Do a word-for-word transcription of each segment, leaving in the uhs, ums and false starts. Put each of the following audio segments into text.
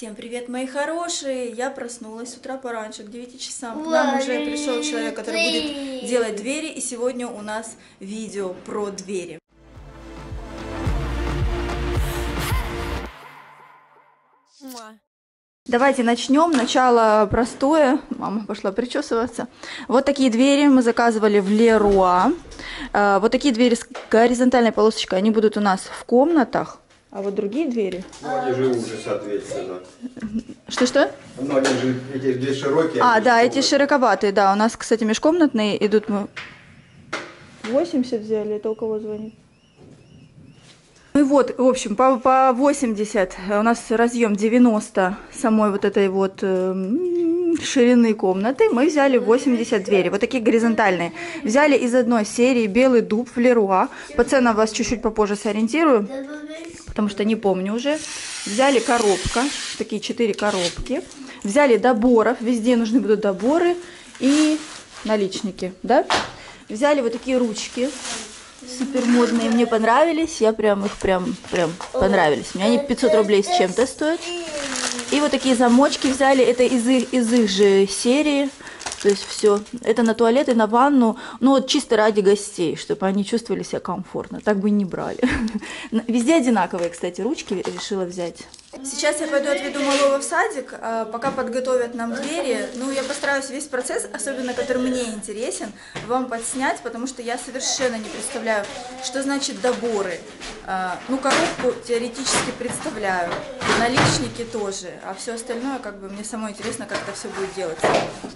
Всем привет, мои хорошие! Я проснулась с утра пораньше, к девяти часам. К нам уже пришел человек, который будет делать двери, и сегодня у нас видео про двери. Давайте начнем. Начало простое. Мама пошла причесываться. Вот такие двери мы заказывали в Леруа. Вот такие двери с горизонтальной полосочкой, они будут у нас в комнатах. А вот другие двери... Ну, они же уже, соответственно. Что-что? Ну, они же, эти здесь широкие. А, да, эти широковатые, да. У нас, кстати, межкомнатные идут мы... восемьдесят взяли, это у кого звонит? Ну и вот, в общем, по, по восемьдесят. У нас разъем девяносто самой вот этой вот э, ширины комнаты. Мы взяли восемьдесят двери, вот такие горизонтальные. Взяли из одной серии белый дуб в Леруа. По ценам вас чуть-чуть попозже сориентирую, потому что не помню уже. Взяли коробка, такие четыре коробки. Взяли доборов, везде нужны будут доборы и наличники, да? Взяли вот такие ручки. Супер модные, мне понравились, я прям их прям, прям понравились. Мне они пятьсот рублей с чем-то стоят. И вот такие замочки взяли, это из их, из их же серии. То есть все, это на туалет и на ванну, ну вот чисто ради гостей, чтобы они чувствовали себя комфортно, так бы и не брали. Везде одинаковые, кстати, ручки решила взять. Сейчас я пойду отведу малого в садик, пока подготовят нам двери. Ну, я постараюсь весь процесс, особенно который мне интересен, вам подснять, потому что я совершенно не представляю, что значит доборы. Ну, коробку теоретически представляю, наличники тоже, а все остальное, как бы, мне самой интересно, как это все будет делаться.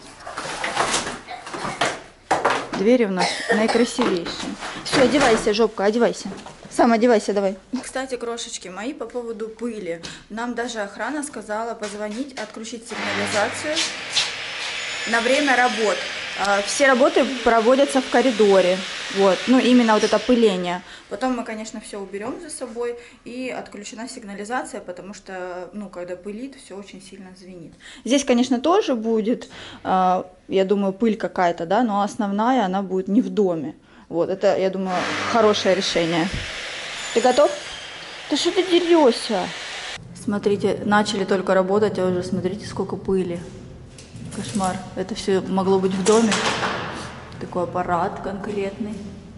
Двери у нас наикрасивейшие. Все, одевайся, жопка, одевайся. Сам одевайся, давай. Кстати, крошечки мои по поводу пыли. Нам даже охрана сказала позвонить, отключить сигнализацию на время работ. Все работы проводятся в коридоре. Вот, ну именно вот это пыление. Потом мы, конечно, все уберем за собой, и отключена сигнализация, потому что, ну, когда пылит, все очень сильно звенит. Здесь, конечно, тоже будет, я думаю, пыль какая-то, да, но основная она будет не в доме. Вот, это, я думаю, хорошее решение. Ты готов? Да что ты дерешься? Смотрите, начали только работать, а уже смотрите, сколько пыли. Кошмар. Это все могло быть в доме. Такой аппарат конкретный.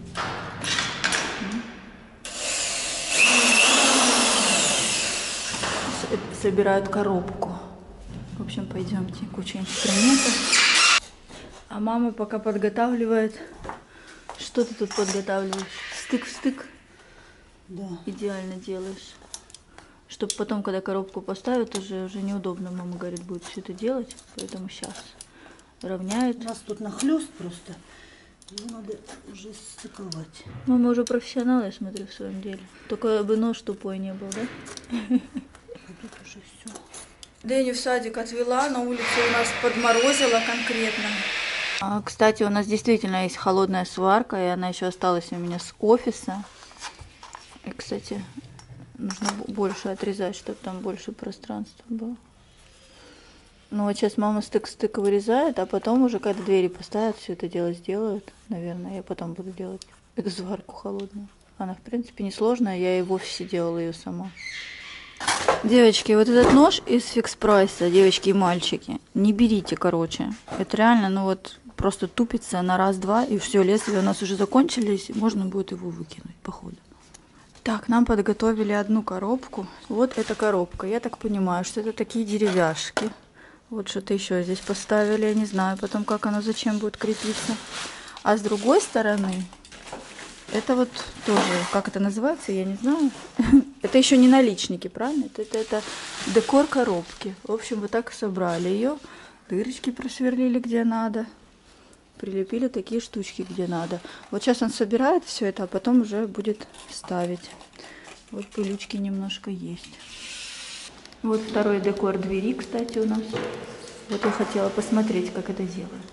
Собирают коробку. В общем, пойдемте. Куча инструментов. А мама пока подготавливает. Что ты тут подготавливаешь? Стык в стык? Да. Идеально делаешь. Чтобы потом, когда коробку поставят, уже, уже неудобно, мама говорит, будет все это делать. Поэтому сейчас равняет. У нас тут нахлёст просто. Его надо уже стыковать. Мама уже профессионал, я смотрю, в своем деле. Только бы нож тупой не был, да? А тут уже все. Дэню в садик отвела, на улице у нас подморозило конкретно. А, кстати, у нас действительно есть холодная сварка, и она еще осталась у меня с офиса. И, кстати, нужно больше отрезать, чтобы там больше пространства было. Ну вот сейчас мама стык-стык вырезает, а потом уже, когда двери поставят, все это дело сделают. Наверное, я потом буду делать эту сварку холодную. Она, в принципе, несложная, я и в офисе делала ее сама. Девочки, вот этот нож из фикс прайса, девочки и мальчики, не берите, короче. Это реально, ну вот, просто тупится на раз-два, и все, лезвия у нас уже закончились, можно будет его выкинуть, походу. Так, нам подготовили одну коробку. Вот эта коробка. Я так понимаю, что это такие деревяшки. Вот что-то еще здесь поставили, я не знаю потом, как оно, зачем будет крепиться. А с другой стороны, это вот тоже, как это называется, я не знаю. Это еще не наличники, правильно? Это, это, это декор коробки. В общем, вот так собрали ее. Дырочки просверлили, где надо. Прилепили такие штучки, где надо. Вот сейчас он собирает все это, а потом уже будет ставить. Вот пылючки немножко есть. Вот второй декор двери, кстати, у нас. Вот я хотела посмотреть, как это делают.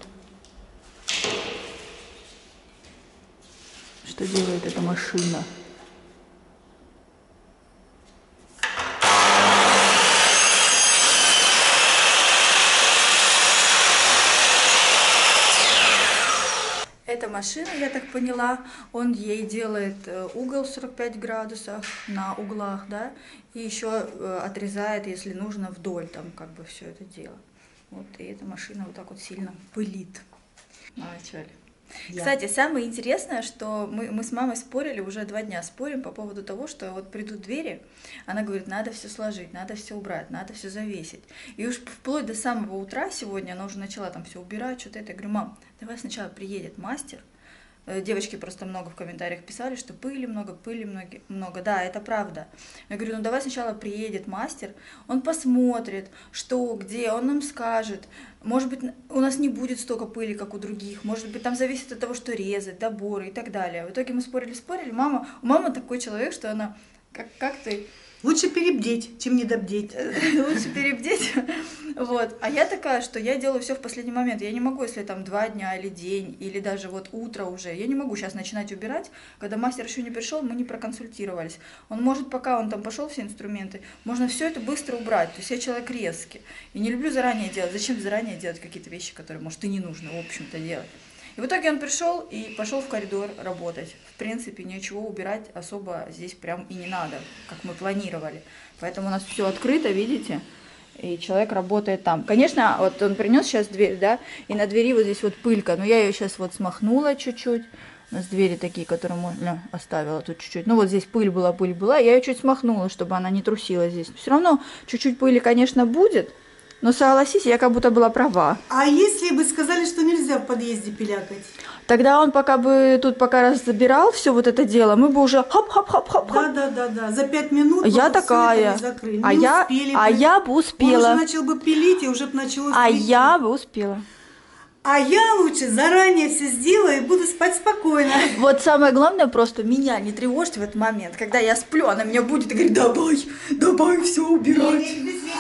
Что делает эта машина. Эта машина, я так поняла. Он ей делает угол сорок пять градусов на углах, да, и еще отрезает, если нужно, вдоль там как бы все это дело. Вот, и эта машина вот так вот сильно пылит. Начали. Я. Кстати, самое интересное, что мы, мы с мамой спорили, уже два дня спорим по поводу того, что вот придут двери, она говорит, надо все сложить, надо все убрать, надо все завесить. И уж вплоть до самого утра сегодня она уже начала там все убирать, что-то это. Я говорю, мам, давай сначала приедет мастер. Девочки просто много в комментариях писали, что пыли много, пыли много, много. Да, это правда. Я говорю, ну давай сначала приедет мастер, он посмотрит, что, где, он нам скажет. Может быть, у нас не будет столько пыли, как у других. Может быть, там зависит от того, что резать, доборы и так далее. В итоге мы спорили-спорили. Мама, мама такой человек, что она, как, как ты... Лучше перебдеть, чем недобдеть. Лучше перебдеть. Вот. А я такая, что я делаю все в последний момент. Я не могу, если там два дня или день, или даже вот утро уже. Я не могу сейчас начинать убирать. Когда мастер еще не пришел, мы не проконсультировались. Он может, пока он там пошел, все инструменты, можно все это быстро убрать. То есть я человек резкий. И не люблю заранее делать. Зачем заранее делать какие-то вещи, которые, может, и не нужно, в общем-то, делать. И в итоге он пришел и пошел в коридор работать. В принципе, ничего убирать особо здесь прям и не надо, как мы планировали. Поэтому у нас все открыто, видите? И человек работает там. Конечно, вот он принес сейчас дверь, да, и на двери вот здесь вот пылька. Но я ее сейчас вот смахнула чуть-чуть. У нас двери такие, которые можно оставила тут чуть-чуть. Ну вот здесь пыль была, пыль была. Я ее чуть смахнула, чтобы она не трусила здесь. Все равно чуть-чуть пыли, конечно, будет. Но согласись, я как будто была права. А если бы сказали, что нельзя в подъезде пилякать? Тогда он пока бы тут пока раз забирал все вот это дело, мы бы уже хоп-хоп-хоп-хоп. Да, да, да, да. За пять минут я такая. А, не я, успели а бы. я бы успела. Он уже начал бы пилить, и уже бы началось. А пилить. я бы успела. А я лучше заранее все сделаю и буду спать спокойно. Вот самое главное, просто меня не тревожьте в этот момент. Когда я сплю, она меня будет и говорит, давай, давай все убирать.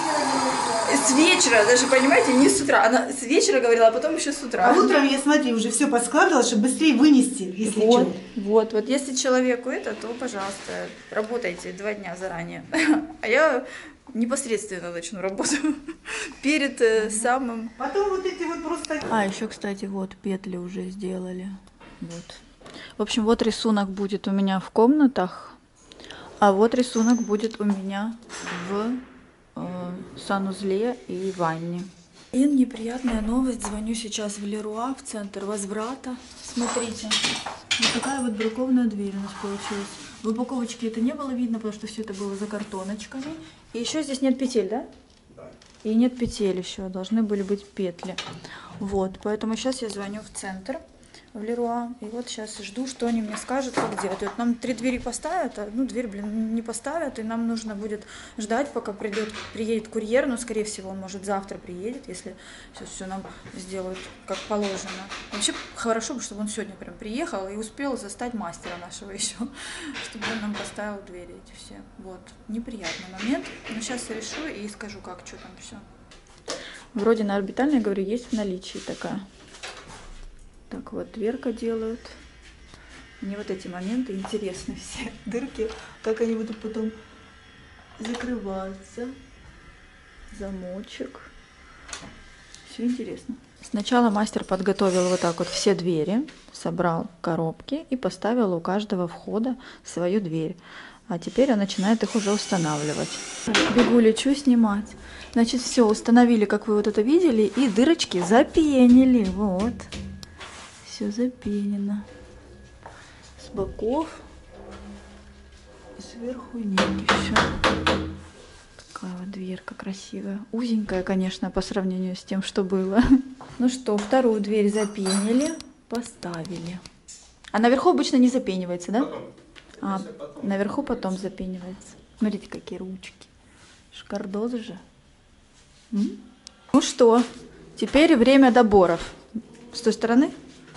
С вечера, даже, понимаете, не с утра. Она с вечера говорила, а потом еще с утра. А утром я, смотри, уже все поскладывала, чтобы быстрее вынести, если вот, что. Вот, вот, если человеку это, то, пожалуйста, работайте два дня заранее. А я непосредственно начну работу перед э, самым... Потом вот эти вот просто... А, еще, кстати, вот петли уже сделали. Вот. В общем, вот рисунок будет у меня в комнатах, а вот рисунок будет у меня в э, санузле и ванне. И неприятная новость. Звоню сейчас в Леруа, в центр возврата. Смотрите, вот такая вот бракованная дверь у нас получилась. В упаковочке это не было видно, потому что все это было за картоночками. И еще здесь нет петель, да? Да. И нет петель еще, должны были быть петли. Вот, поэтому сейчас я звоню в центр, в Леруа. И вот сейчас жду, что они мне скажут, как делать. Вот нам три двери поставят, а одну дверь, блин, не поставят. И нам нужно будет ждать, пока придет, приедет курьер. Но, скорее всего, он, может, завтра приедет, если сейчас все нам сделают как положено. Вообще, хорошо бы, чтобы он сегодня прям приехал и успел застать мастера нашего еще, чтобы он нам поставил двери эти все. Вот, неприятный момент. Но сейчас решу и скажу, как, что там все. Вроде на орбитальной, говорю, есть в наличии такая. Так вот, дверка делают. Мне вот эти моменты интересны все. Дырки, как они будут потом закрываться. Замочек. Все интересно. Сначала мастер подготовил вот так вот все двери, собрал коробки и поставил у каждого входа свою дверь. А теперь он начинает их уже устанавливать. Бегу, лечу снимать. Значит, все, установили, как вы вот это видели, и дырочки запенили. Вот. Все запенено. С боков. И сверху нет еще. Такая вот дверка красивая. Узенькая, конечно, по сравнению с тем, что было. Ну что, вторую дверь запенили, поставили. А наверху обычно не запенивается, да? Потом. А, потом. наверху потом запенивается. Смотрите, какие ручки. Шикардоз же. М? Ну что, теперь время доборов. С той стороны?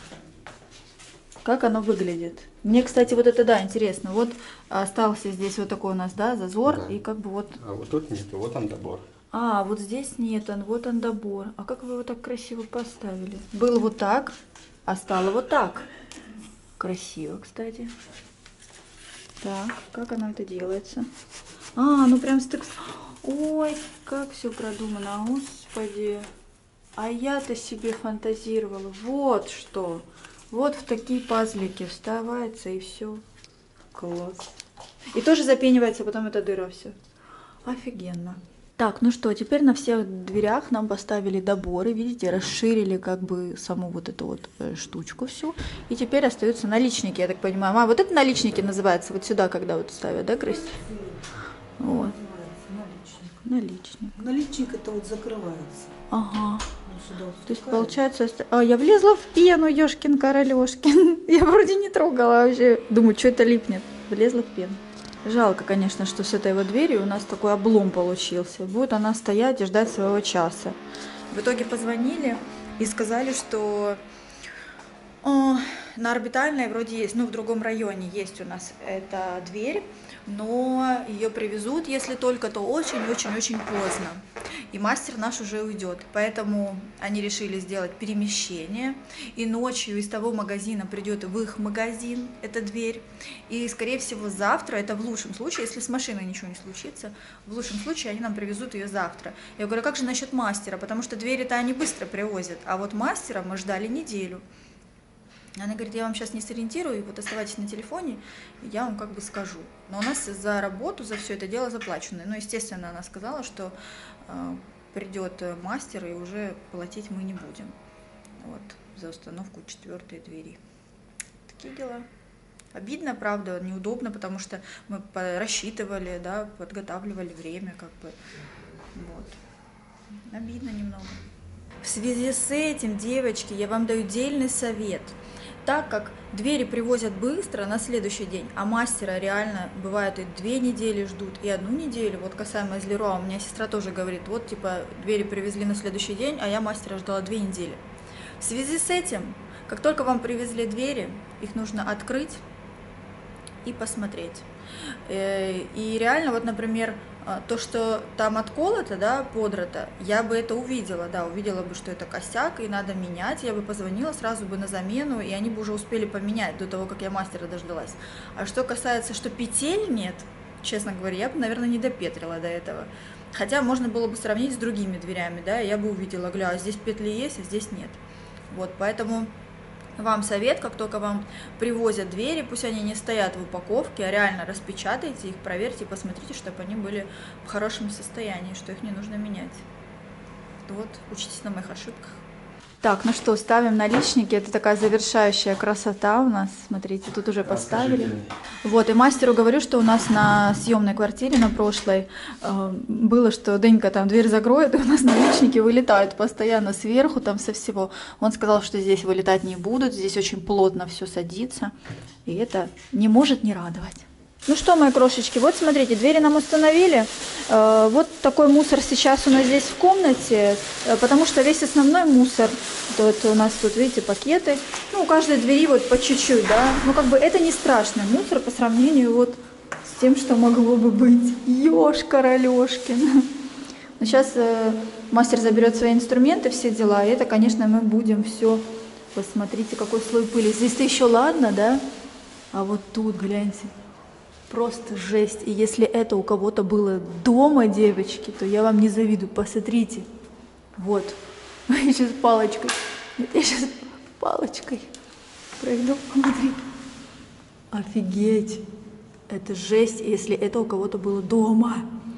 Как оно выглядит? Мне, кстати, вот это, да, интересно. Вот остался здесь вот такой у нас, да, зазор. Да. И как бы вот... А вот тут нет, вот он добор. А, вот здесь нет, он, вот он добор. А как вы его так красиво поставили? Было вот так, а стало вот так. Красиво, кстати. Так, как оно это делается? А, ну прям стык. Ой, как все продумано, господи. А я-то себе фантазировала. Вот что. Вот в такие пазлики вставается и все. Класс. И тоже запенивается потом эта дыра все. Офигенно. Так, ну что, теперь на всех дверях нам поставили доборы, видите, расширили как бы саму вот эту вот э, штучку всю. И теперь остаются наличники, я так понимаю. А, вот это наличники называется, вот сюда, когда вот ставят, да, Крис? Вот. Наличник. Наличник. Наличник это вот закрывается. Ага. Вот сюда вот То есть втыкаешь. получается... оста- А, я влезла в пену, ёшкин королёшкин. Я вроде не трогала вообще. Думаю, что это липнет. Влезла в пену. Жалко, конечно, что с этой вот дверью у нас такой облом получился. Будет она стоять и ждать своего часа. В итоге позвонили и сказали, что о, на Орбитальной вроде есть, ну в другом районе есть у нас эта дверь, но ее привезут, если только, то очень-очень-очень поздно. И мастер наш уже уйдет. Поэтому они решили сделать перемещение. И ночью из того магазина придет в их магазин эта дверь. И, скорее всего, завтра, это в лучшем случае, если с машиной ничего не случится, в лучшем случае они нам привезут ее завтра. Я говорю, как же насчет мастера? Потому что двери-то они быстро привозят. А вот мастера мы ждали неделю. Она говорит, я вам сейчас не сориентирую, вот оставайтесь на телефоне, я вам как бы скажу. Но у нас за работу, за все это дело заплачено. Ну, естественно, она сказала, что э, придет мастер, и уже платить мы не будем. Вот, за установку четвертой двери. Такие дела. Обидно, правда, неудобно, потому что мы рассчитывали, да, подготавливали время, как бы. Вот. Обидно немного. В связи с этим, девочки, я вам даю дельный совет. Так как двери привозят быстро на следующий день, а мастера реально бывает и две недели ждут, и одну неделю, вот касаемо из Леруа, у меня сестра тоже говорит, вот типа двери привезли на следующий день, а я мастера ждала две недели. В связи с этим, как только вам привезли двери, их нужно открыть и посмотреть. И реально, вот, например, то, что там отколото, да, подрото, я бы это увидела, да, увидела бы, что это косяк, и надо менять, я бы позвонила сразу бы на замену, и они бы уже успели поменять до того, как я мастера дождалась. А что касается, что петель нет, честно говоря, я бы, наверное, не допетрила до этого. Хотя можно было бы сравнить с другими дверями, да, я бы увидела, гля, здесь петли есть, а здесь нет. Вот, поэтому... Вам совет, как только вам привозят двери, пусть они не стоят в упаковке, а реально распечатайте их, проверьте, посмотрите, чтобы они были в хорошем состоянии, что их не нужно менять. Вот, учитесь на моих ошибках. Так, ну что, ставим наличники. Это такая завершающая красота у нас. Смотрите, тут уже поставили. Вот, и мастеру говорю, что у нас на съемной квартире, на прошлой, э, было, что Денька там дверь закроет, и у нас наличники вылетают постоянно сверху, там со всего. Он сказал, что здесь вылетать не будут, здесь очень плотно все садится. И это не может не радовать. Ну что, мои крошечки, вот смотрите, двери нам установили. Э, вот такой мусор сейчас у нас здесь в комнате, э, потому что весь основной мусор, вот у нас тут, видите, пакеты, ну, у каждой двери вот по чуть-чуть, да, ну, как бы это не страшный мусор по сравнению вот с тем, что могло бы быть. Ёж-королёшкин. Но сейчас э, мастер заберет свои инструменты, все дела, и это, конечно, мы будем все, посмотрите, какой слой пыли. Здесь-то еще ладно, да, а вот тут, гляньте. Просто жесть. И если это у кого-то было дома, девочки, то я вам не завидую. Посмотрите. Вот. Я сейчас палочкой. Я сейчас палочкой пройду. Смотри. Офигеть. Это жесть, если это у кого-то было дома.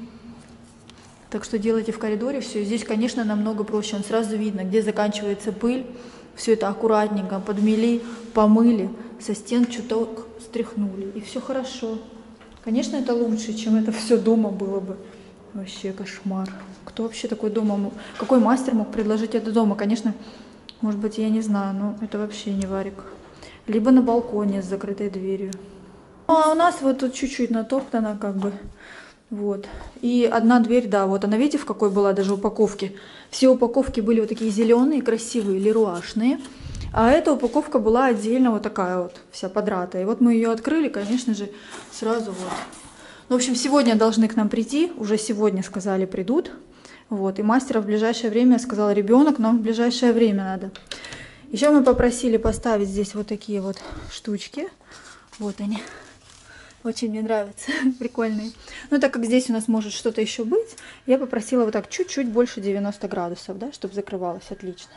Так что делайте в коридоре все. Здесь, конечно, намного проще. Он сразу видно, где заканчивается пыль. Все это аккуратненько подмели, помыли, со стен чуток стряхнули. И все хорошо. Конечно, это лучше, чем это все дома было бы. Вообще кошмар. Кто вообще такой дома мог? Какой мастер мог предложить это дома? Конечно, может быть, я не знаю, но это вообще не варик. Либо на балконе с закрытой дверью. Ну, а у нас вот тут чуть-чуть натоптана, как бы. Вот. И одна дверь, да, вот она, видите, в какой была даже упаковке. Все упаковки были вот такие зеленые, красивые, леруашные. А эта упаковка была отдельно вот такая вот, вся подратая. И вот мы ее открыли, конечно же, сразу вот. Ну, в общем, сегодня должны к нам прийти, уже сегодня сказали, придут. Вот, и мастера в ближайшее время сказал, ребенок, нам в ближайшее время надо. Еще мы попросили поставить здесь вот такие вот штучки. Вот они. Очень мне нравятся, прикольные. Но так как здесь у нас может что-то еще быть, я попросила вот так чуть-чуть больше девяноста градусов, да, чтобы закрывалось отлично.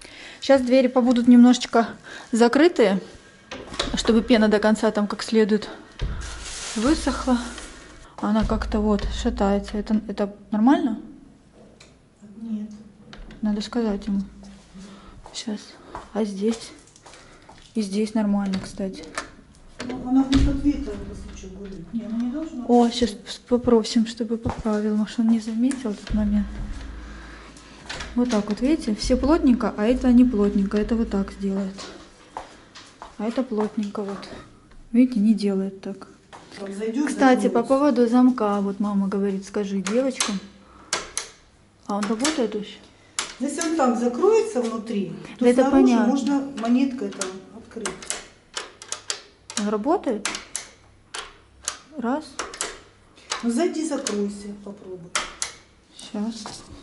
Сейчас двери побудут немножечко закрытые, чтобы пена до конца там как следует высохла. Она как-то вот шатается. Это, это нормально? Нет. Надо сказать ему. Сейчас. А здесь? И здесь нормально, кстати. Ну, она не под ветром, если что, будет. Не, она не должна. О, сейчас попросим, чтобы поправил. Может, он не заметил этот момент. Вот так вот, видите? Все плотненько, а это не плотненько. Это вот так сделает. А это плотненько вот. Видите, не делает так. Там зайдет, Кстати, по закроется. поводу замка. Вот мама говорит, скажи девочкам. А он работает еще? Если он там закроется внутри, то Да это снаружи понятно. можно монеткой там открыть. Он работает? Раз. Ну зайди, закройся, попробуй. Сейчас.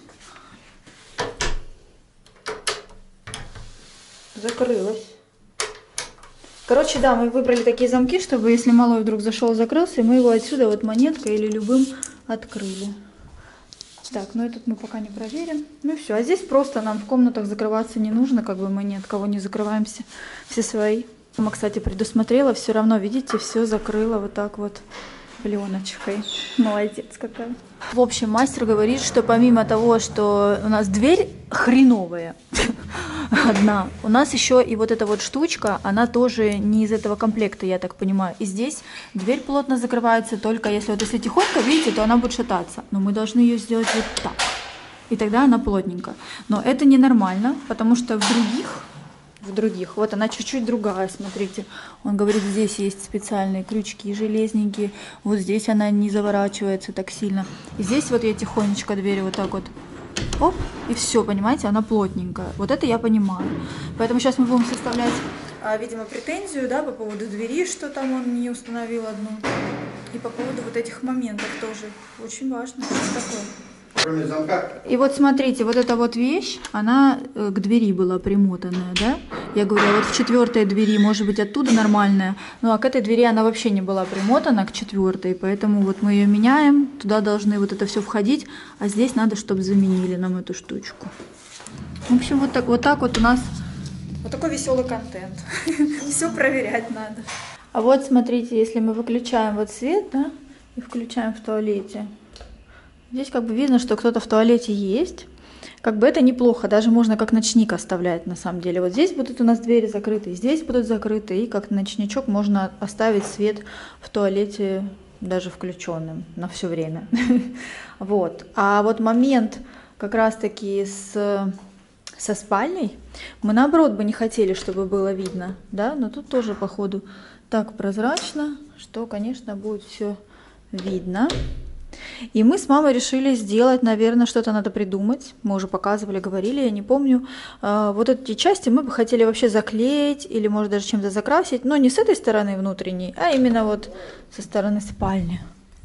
Закрылась. Короче, да, мы выбрали такие замки, чтобы если малой вдруг зашел, закрылся, мы его отсюда вот монеткой или любым открыли. Так, ну этот мы пока не проверим. Ну все, а здесь просто нам в комнатах закрываться не нужно, как бы мы ни от кого не закрываемся, все свои. Мама, кстати, предусмотрела, все равно, видите, все закрыла вот так вот пленочкой. Молодец какая. В общем, мастер говорит, что помимо того, что у нас дверь хреновая одна, у нас еще и вот эта вот штучка, она тоже не из этого комплекта, я так понимаю. И здесь дверь плотно закрывается только если вот если тихонько, видите, то она будет шататься. Но мы должны ее сделать вот так. И тогда она плотненько. Но это ненормально, потому что в других в других. Вот она чуть-чуть другая, смотрите. Он говорит, здесь есть специальные крючки железненькие. Вот здесь она не заворачивается так сильно. И здесь вот я тихонечко дверь вот так вот. Оп, и все, понимаете, она плотненькая. Вот это я понимаю. Поэтому сейчас мы будем составлять, видимо, претензию, да, по поводу двери, что там он не установил одну. И по поводу вот этих моментов тоже. Очень важно. Что такое? Кроме замка. И вот смотрите, вот эта вот вещь, она к двери была примотанная, да? Я говорю, а вот в четвертой двери, может быть, оттуда нормальная. Ну, а к этой двери она вообще не была примотана, к четвертой, поэтому вот мы ее меняем, туда должны вот это все входить, а здесь надо, чтобы заменили нам эту штучку. В общем, вот так вот, так вот у нас вот такой веселый контент. Все проверять надо. А вот смотрите, если мы выключаем вот свет, да, и включаем в туалете, здесь как бы видно, что кто-то в туалете есть. Как бы это неплохо, даже можно как ночник оставлять на самом деле. Вот здесь будут у нас двери закрыты, здесь будут закрыты, и как ночничок можно оставить свет в туалете даже включенным на все время. Вот. А вот момент как раз-таки с, со спальней, мы наоборот бы не хотели, чтобы было видно, да, но тут тоже походу так прозрачно, что, конечно, будет все видно. И мы с мамой решили сделать, наверное, что-то надо придумать. Мы уже показывали, говорили, я не помню. Вот эти части мы бы хотели вообще заклеить или, может, даже чем-то закрасить. Но не с этой стороны внутренней, а именно вот со стороны спальни.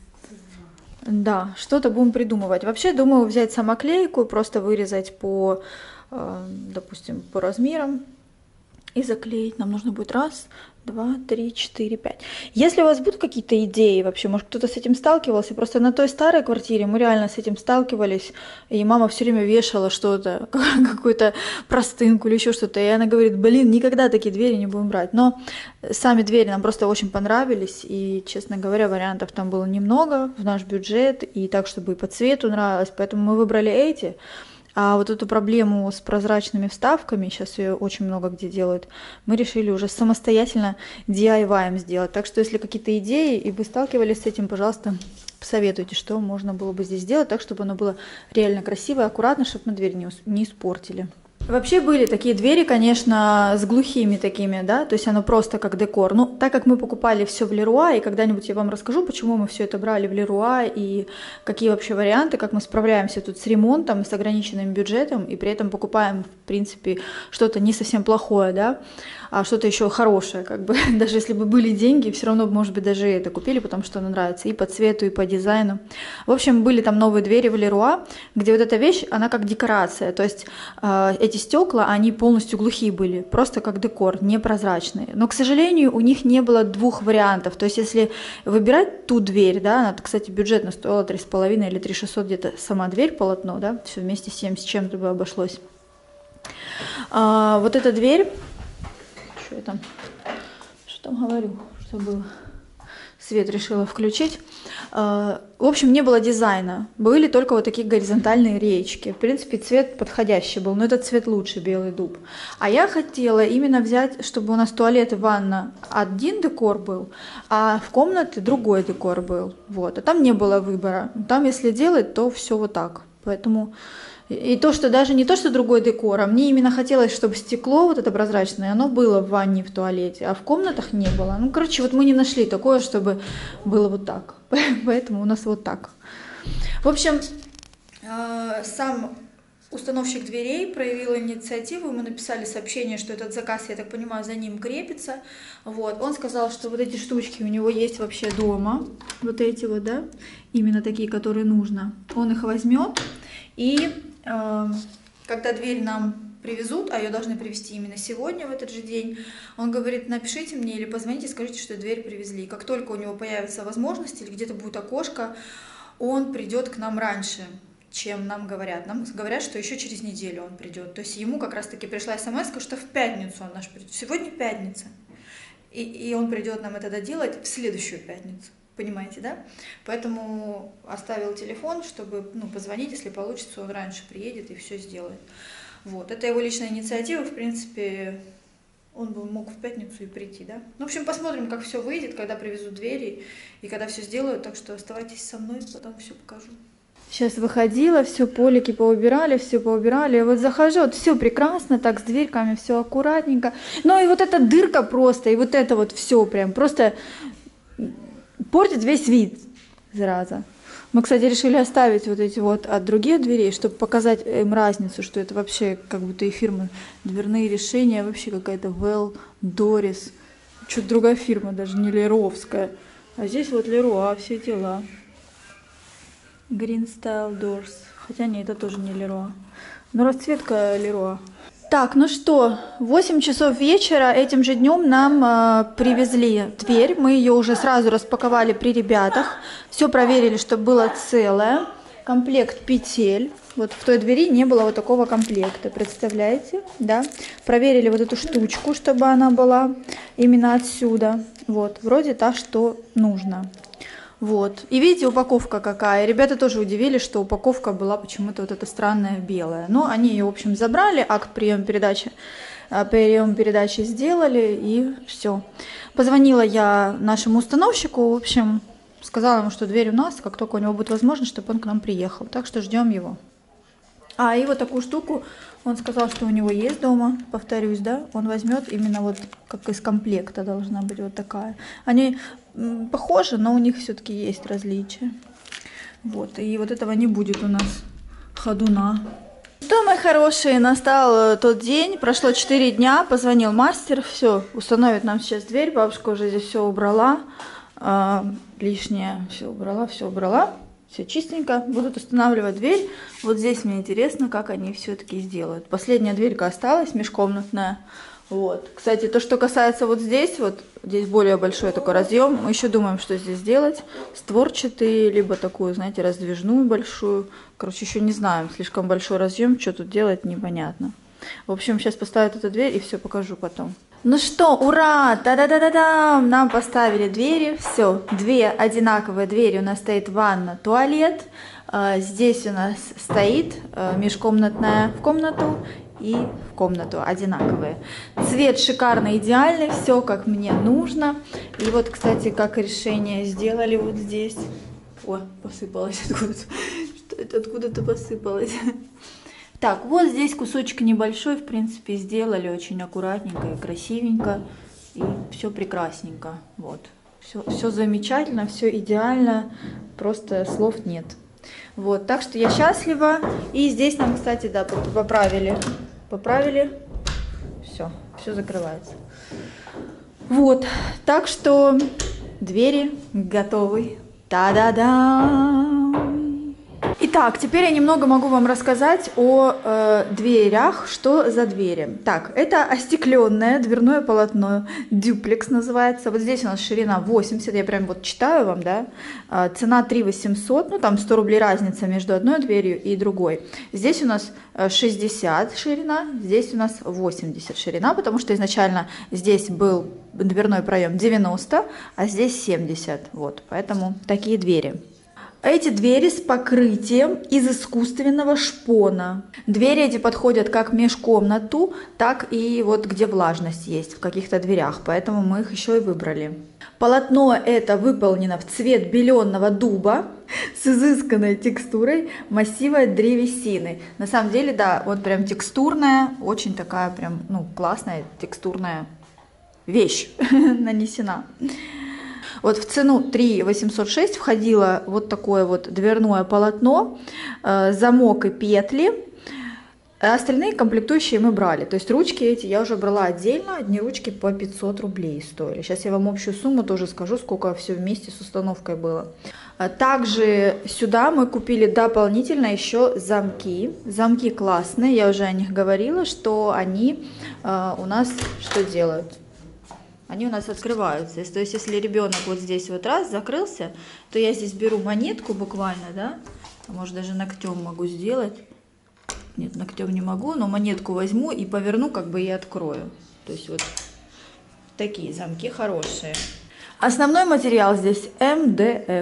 Да, что-то будем придумывать. Вообще, думаю, взять самоклейку, просто вырезать по, допустим, по размерам и заклеить. Нам нужно будет раз, два, три, четыре, пять. Если у вас будут какие-то идеи вообще, может кто-то с этим сталкивался, просто на той старой квартире мы реально с этим сталкивались, и мама все время вешала что-то, какую-то простынку или еще что-то, и она говорит, блин, никогда такие двери не будем брать. Но сами двери нам просто очень понравились, и, честно говоря, вариантов там было немного в наш бюджет, и так, чтобы и по цвету нравилось, поэтому мы выбрали эти. А вот эту проблему с прозрачными вставками, сейчас ее очень много где делают, мы решили уже самостоятельно ди ай вай сделать. Так что, если какие-то идеи, и вы сталкивались с этим, пожалуйста, посоветуйте, что можно было бы здесь сделать, так, чтобы оно было реально красиво и аккуратно, чтобы мы дверь не, не испортили. Вообще были такие двери, конечно, с глухими такими, да, то есть оно просто как декор. Ну, так как мы покупали все в Леруа, и когда-нибудь я вам расскажу, почему мы все это брали в Леруа, и какие вообще варианты, как мы справляемся тут с ремонтом, с ограниченным бюджетом, и при этом покупаем, в принципе, что-то не совсем плохое, да, а что-то еще хорошее, как бы, даже если бы были деньги, все равно, может быть, даже это купили, потому что оно нравится и по цвету, и по дизайну. В общем, были там новые двери в Леруа, где вот эта вещь, она как декорация, то есть э, эти стекла, они полностью глухие были, просто как декор, непрозрачные. Но, к сожалению, у них не было двух вариантов. То есть, если выбирать ту дверь, да, она, кстати, бюджетно стоила три с половиной или три шестьсот где-то сама дверь, полотно, да, все вместе семь с чем-то бы обошлось. А, вот эта дверь, что я там, что там говорю, что было? Свет решила включить. В общем, не было дизайна. Были только вот такие горизонтальные речки. В принципе, цвет подходящий был, но этот цвет лучше, белый дуб. А я хотела именно взять, чтобы у нас туалет и ванна один декор был, а в комнате другой декор был. Вот. А там не было выбора. Там, если делать, то все вот так. Поэтому... И то, что даже не то, что другой декор, а мне именно хотелось, чтобы стекло вот это прозрачное, оно было в ванне, в туалете, а в комнатах не было. Ну, короче, вот мы не нашли такое, чтобы было вот так. Поэтому у нас вот так. В общем, сам установщик дверей проявил инициативу, мы написали сообщение, что этот заказ, я так понимаю, за ним крепится. Вот. Он сказал, что вот эти штучки у него есть вообще дома, вот эти вот, да, именно такие, которые нужно. Он их возьмет. И э, когда дверь нам привезут, а ее должны привезти именно сегодня, в этот же день, он говорит, напишите мне или позвоните, скажите, что дверь привезли. Как только у него появится возможность или где-то будет окошко, он придет к нам раньше, чем нам говорят. Нам говорят, что еще через неделю он придет. То есть ему как раз-таки пришла смс, что в пятницу он наш придет. Сегодня пятница. И, и он придет нам это доделать в следующую пятницу. Понимаете, да? Поэтому оставил телефон, чтобы ну, позвонить, если получится, он раньше приедет и все сделает. Вот. Это его личная инициатива, в принципе, он бы мог в пятницу и прийти, да? Ну, в общем, посмотрим, как все выйдет, когда привезут двери и когда все сделают, так что оставайтесь со мной, потом все покажу. Сейчас выходила, все, полики поубирали, все поубирали. Вот захожу, вот все прекрасно, так с дверьками, все аккуратненько. Ну и вот эта дырка просто, и вот это вот все прям просто... портит весь вид, зараза. Мы, кстати, решили оставить вот эти вот от других дверей, чтобы показать им разницу, что это вообще как будто и фирма дверные решения, вообще какая-то Well, Doris, что-то другая фирма, даже не Леровская. А здесь вот Леруа, все дела. Green Style Doors, хотя нет, это тоже не Леруа. Но расцветка Леруа. Так, ну что, восемь часов вечера этим же днем нам э, привезли дверь. Мы ее уже сразу распаковали при ребятах. Все проверили, чтобы было целое. Комплект петель. Вот в той двери не было вот такого комплекта, представляете? Да? Проверили вот эту штучку, чтобы она была именно отсюда. Вот, вроде та, что нужно. Вот. И видите, упаковка какая. Ребята тоже удивились, что упаковка была почему-то вот эта странная белая. Но они ее, в общем, забрали, акт приема передачи, прием передачи сделали, и все. Позвонила я нашему установщику, в общем, сказала ему, что дверь у нас, как только у него будет возможность, чтобы он к нам приехал. Так что ждем его. А, и вот такую штуку он сказал, что у него есть дома, повторюсь, да, он возьмет именно вот как из комплекта должна быть вот такая. Они м, похожи, но у них все-таки есть различия. Вот, и вот этого не будет у нас ходуна. Что, мои хорошие, настал тот день, прошло четыре дня, позвонил мастер, все, установит нам сейчас дверь, бабушка уже здесь все убрала, э, лишнее все убрала, все убрала. Все чистенько. Будут устанавливать дверь. Вот здесь мне интересно, как они все-таки сделают. Последняя дверька осталась, межкомнатная. Вот. Кстати, то, что касается вот здесь, вот здесь более большой такой разъем. Мы еще думаем, что здесь делать. Створчатый, либо такую, знаете, раздвижную большую. Короче, еще не знаем. Слишком большой разъем. Что тут делать, непонятно. В общем, сейчас поставят эту дверь и все покажу потом. Ну что, ура! Да-да-да-да-да! Нам поставили двери. Все, две одинаковые двери. У нас стоит ванна, туалет. Здесь у нас стоит межкомнатная в комнату и в комнату одинаковые. Цвет шикарный, идеальный. Все, как мне нужно. И вот, кстати, как решение сделали вот здесь. О, посыпалось откуда-то. Что это откуда-то посыпалось? Так, вот здесь кусочек небольшой, в принципе, сделали очень аккуратненько и красивенько. И все прекрасненько. Вот. Все, все замечательно, все идеально. Просто слов нет. Вот, так что я счастлива. И здесь нам, кстати, да, поправили. Поправили. Все, все закрывается. Вот, так что двери готовы. Та-да-да! Итак, теперь я немного могу вам рассказать о э, дверях, что за двери. Так, это остекленное дверное полотно, дюплекс называется. Вот здесь у нас ширина восемьдесят, я прям вот читаю вам, да. Э, цена три тысячи восемьсот, ну там сто рублей разница между одной дверью и другой. Здесь у нас шестьдесят ширина, здесь у нас восемьдесят ширина, потому что изначально здесь был дверной проем девяносто, а здесь семьдесят. Вот, поэтому такие двери. Эти двери с покрытием из искусственного шпона. Двери эти подходят как в межкомнату, так и вот где влажность есть в каких-то дверях, поэтому мы их еще и выбрали. Полотно это выполнено в цвет беленого дуба с изысканной текстурой массива древесины. На самом деле, да, вот прям текстурная, очень такая прям, ну, классная текстурная вещь нанесена. Вот в цену три тысячи восемьсот шесть входило вот такое вот дверное полотно, э, замок и петли. А остальные комплектующие мы брали. То есть ручки эти я уже брала отдельно, одни ручки по пятьсот рублей стоили. Сейчас я вам общую сумму тоже скажу, сколько все вместе с установкой было. Также сюда мы купили дополнительно еще замки. Замки классные, я уже о них говорила, что они э, у нас что делают? Они у нас открываются. То есть, если ребенок вот здесь вот раз закрылся, то я здесь беру монетку буквально, да, может даже ногтем могу сделать. Нет, ногтем не могу, но монетку возьму и поверну, как бы и открою. То есть вот такие замки хорошие. Основной материал здесь эм дэ эф.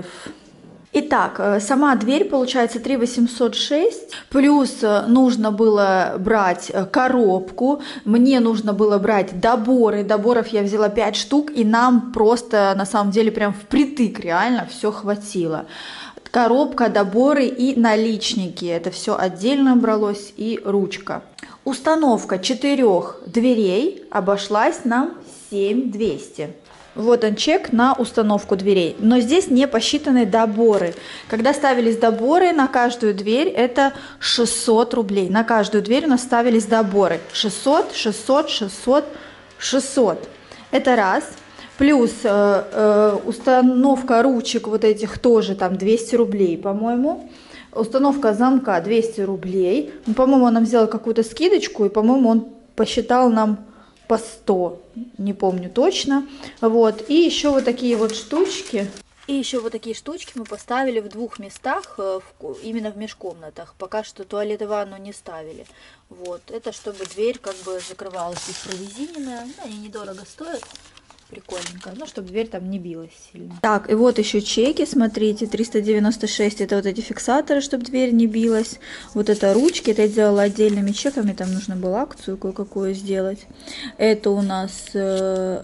Итак, сама дверь получается три тысячи восемьсот шесть, плюс нужно было брать коробку, мне нужно было брать доборы, доборов я взяла пять штук, и нам просто на самом деле прям впритык реально все хватило. Коробка, доборы и наличники, это все отдельно бралось, и ручка. Установка четырех дверей обошлась нам семь тысяч двести. Вот он чек на установку дверей. Но здесь не посчитаны доборы. Когда ставились доборы на каждую дверь, это шестьсот рублей. На каждую дверь у нас ставились доборы. шестьсот, шестьсот, шестьсот, шестьсот. Это раз. Плюс э, э, установка ручек вот этих тоже там двести рублей, по-моему. Установка замка двести рублей. Ну, по-моему, он нам сделал какую-то скидочку, и, по-моему, он посчитал нам по сто, не помню точно. Вот, и еще вот такие вот штучки. И еще вот такие штучки мы поставили в двух местах, именно в межкомнатах. Пока что туалет и ванну не ставили. Вот, это чтобы дверь как бы закрывалась, здесь прорезиненная. Они недорого стоят. Прикольненько, ну, чтобы дверь там не билась сильно. Так, и вот еще чеки, смотрите, триста девяносто шесть, это вот эти фиксаторы, чтобы дверь не билась. Вот это ручки, это я делала отдельными чеками, там нужно было акцию кое-какую сделать. Это у нас, э,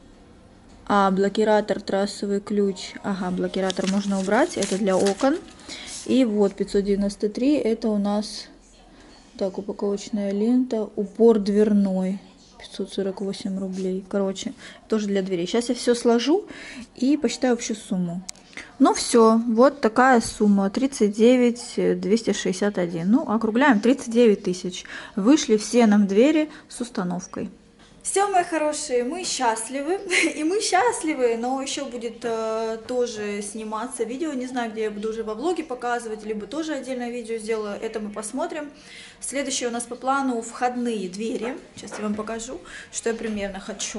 а, блокиратор, трассовый ключ, ага, блокиратор можно убрать, это для окон. И вот пятьсот девяносто три, это у нас, так, упаковочная лента, упор дверной. пятьсот сорок восемь рублей. Короче, тоже для дверей. Сейчас я все сложу и посчитаю общую сумму. Ну все, вот такая сумма. тридцать девять тысяч двести шестьдесят один. Ну, округляем, тридцать девять тысяч. Вышли все нам двери с установкой. Все, мои хорошие, мы счастливы, и мы счастливы, но еще будет э, тоже сниматься видео, не знаю, где я буду уже во влоге показывать, либо тоже отдельное видео сделаю, это мы посмотрим. Следующее у нас по плану входные двери, сейчас я вам покажу, что я примерно хочу.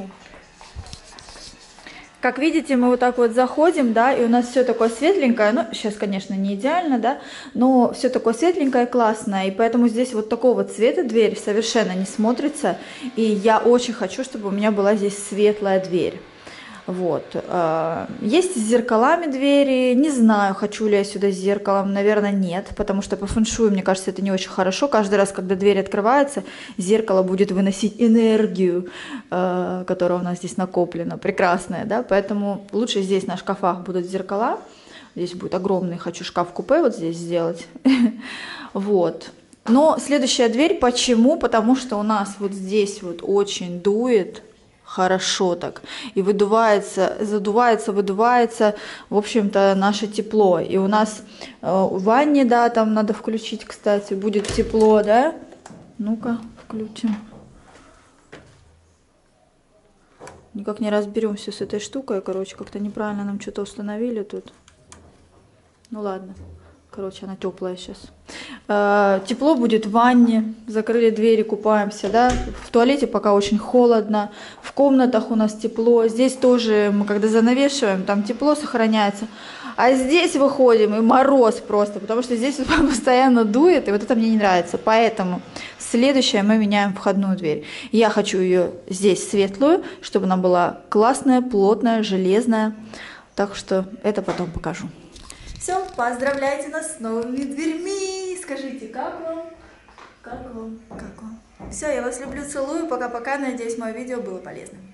Как видите, мы вот так вот заходим, да, и у нас все такое светленькое, ну, сейчас, конечно, не идеально, да, но все такое светленькое, классное, и поэтому здесь вот такого цвета дверь совершенно не смотрится, и я очень хочу, чтобы у меня была здесь светлая дверь. Вот. Есть с зеркалами двери, не знаю, хочу ли я сюда с зеркалом, наверное, нет, потому что по фэншую, мне кажется, это не очень хорошо. Каждый раз, когда дверь открывается, зеркало будет выносить энергию, которая у нас здесь накоплена, прекрасная, да, поэтому лучше здесь на шкафах будут зеркала, здесь будет огромный, хочу шкаф-купе вот здесь сделать, вот. Но следующая дверь, почему? Потому что у нас вот здесь вот очень дует, хорошо так, и выдувается, задувается, выдувается, в общем-то, наше тепло. И у нас э, в ванне, да, там надо включить, кстати, будет тепло, да? Ну-ка, включим. Никак не разберемся с этой штукой, короче, как-то неправильно нам что-то установили тут. Ну ладно. Короче, она теплая сейчас. Тепло будет в ванне. Закрыли двери, купаемся, да. В туалете пока очень холодно. В комнатах у нас тепло. Здесь тоже мы когда занавешиваем, там тепло сохраняется. А здесь выходим и мороз просто, потому что здесь постоянно дует, и вот это мне не нравится. Поэтому следующее мы меняем входную дверь. Я хочу ее здесь светлую, чтобы она была классная, плотная, железная. Так что это потом покажу. Все, поздравляйте нас с новыми дверьми. Скажите, как вам? Как вам? Как вам? Все, я вас люблю, целую. Пока-пока. Надеюсь, мое видео было полезным.